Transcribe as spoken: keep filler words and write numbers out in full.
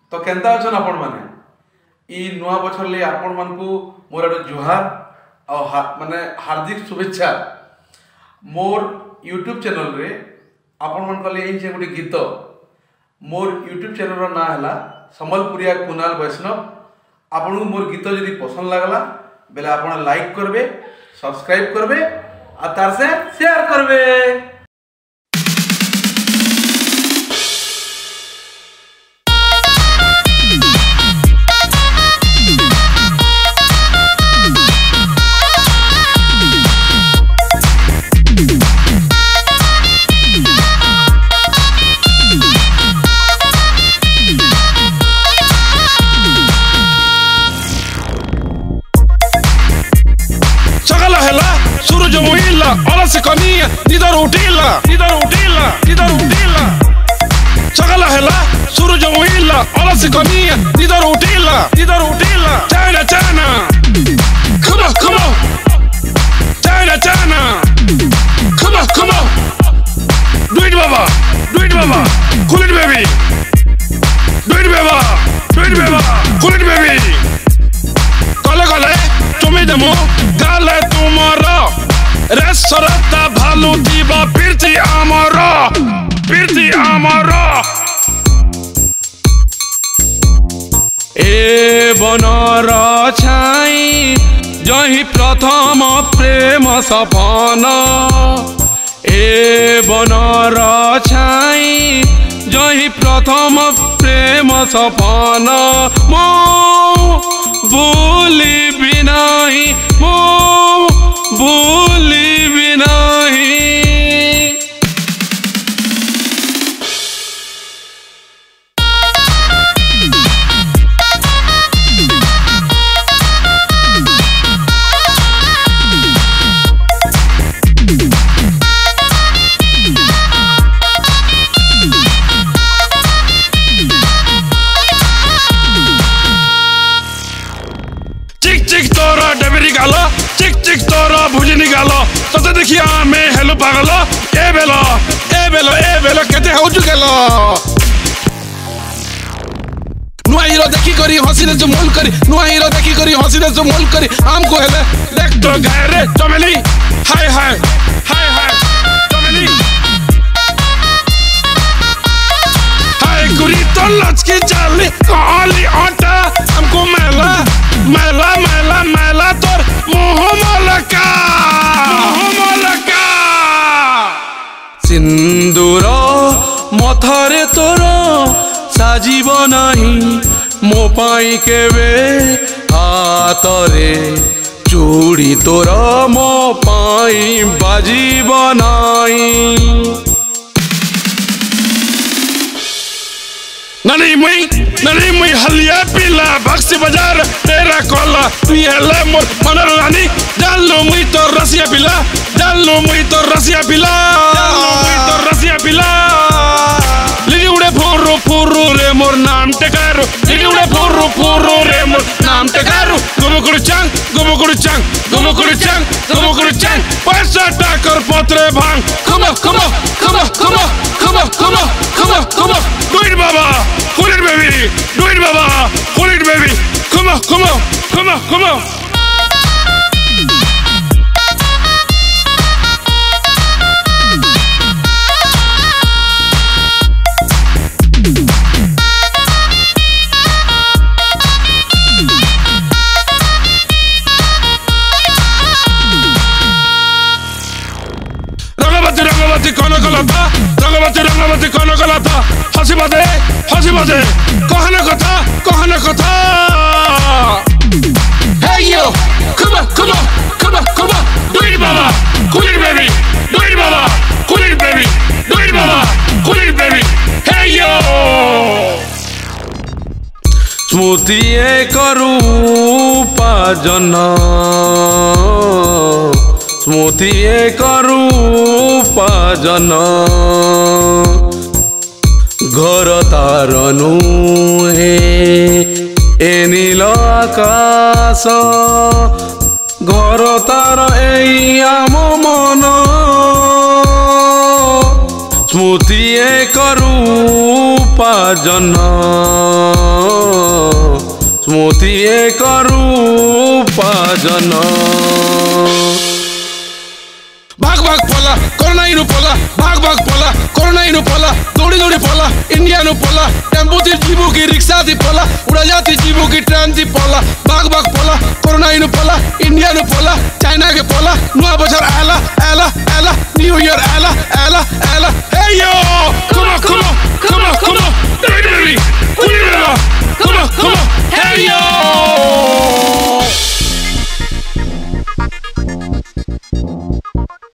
तो केंता अछन आपण माने ई नुआ बछर ले आपण मानकू मोर जुहार और हा, माने हार्दिक शुभेच्छा। मोर यूट्यूब चैनल रे आपण मन कले एई जे गुटी गीत मोर यूट्यूब चैनल रो ना हला संबलपुरिया कुणाल वैष्णव। आपन मोर गीत जदि पसंद लागला बेले आपण लाइक करबे, सब्सक्राइब करबे आ तार से शेयर करबे। Kania, nida rutila, nida rutila, nida rutila. Chagala hela, suru jawila, ala se kania, nida rutila, nida rutila. China, China, come on, come on. China, China, come on, come on. Do it, baba, do it, baba, cool it, baby. Do it, baba, do it, baba, cool it, baby. Kale kale, tumi demo, kale tumara. Resorata bhalu diba pirti amara, pirti amara. E bonara chai jahi prathama prema sapana. E bonara chai jahi prathama prema sapana. Mo bhuli binahi, mo भूली भी नहीं। चिक चिक तोरा डबरी गालो, चिक चिक तोरा भुजी निकालो। तते देखिया मैं हेलो पागलो, ए बेलो, ए बेलो, ए बेलो केते होजु गेलो। नुआ हीरो देखी करी हंसी दे जो मोल करी, नुआ हीरो देखी करी हंसी दे जो मोल करी। हमको हेले देख तो गए रे चमेली, हाय हाय हाय हाय चमेली। हाय गुरी तो लचकी चाली काली आटा। हमको मेला मेला मेला मेला तोर मुँह मलका, मुँह मलका। सिंदूर मथारे तोर साजिब नाही मो पाई केबे हातरे। चूड़ी तोर मो पाई बाजिब नाही। ननी मुई ननी मुई हलिया पीला बक्सी बाजार तेरा कोला तू हेले मोर मनर रानी। जान लो मुई तो रसिया पीला, जान लो मुई तो रसिया पीला, जान लो मुई तो रसिया पीला। लिली उड़े फुरु फुरु रे मोर नाम टेकारो, लिली उड़े फुरु फुरु रे मोर नाम टेकारो। गुमुकुरु चांग, गुमुकुरु चांग, गुमुकुरु चांग, गुमुकुरु चांग। पैसा टाकर पत्रे भांग। Come on, come on, come on, come on, come on, come on, come on, come on. Do it, baba. Cool it, baby. Do it, baba. Cool it, baby. Come on, come on, come on, come on. Rangabati Rangabati कौन गलता, रंगवती रंगवती कौन गलता। हंसी बाजे हंसी बाजे कहने कथा कहने कथा। Hey yo, come on, come on, come on, come on. Do it, baba, cool it, baby. Do it, baba, cool it, baby. Do it, baba, cool it, baby. Hey yo. स्मृति एक रूपा जना, स्मृति एक रूपा जना। घर तार नुहे ए नील आकाश, घर तार ए आम मन। स्मृति एक रूपाजन स्मृति एक रूपाजन भाग भाग पला कोरोना इनु पला भाग भाग पला कोरोना इनु पला दौड़ी दौड़ी पला इंडिया नु पला टेम्पो थी जीवो की रिक्शा थी पला उड़ा जाती जीवो की ट्रेन थी पला भाग भाग पला कोरोना इनु पला इंडिया नु पला चाइना के पला नुआ बछर आला आला आला न्यू ईयर आला आला आला हे यो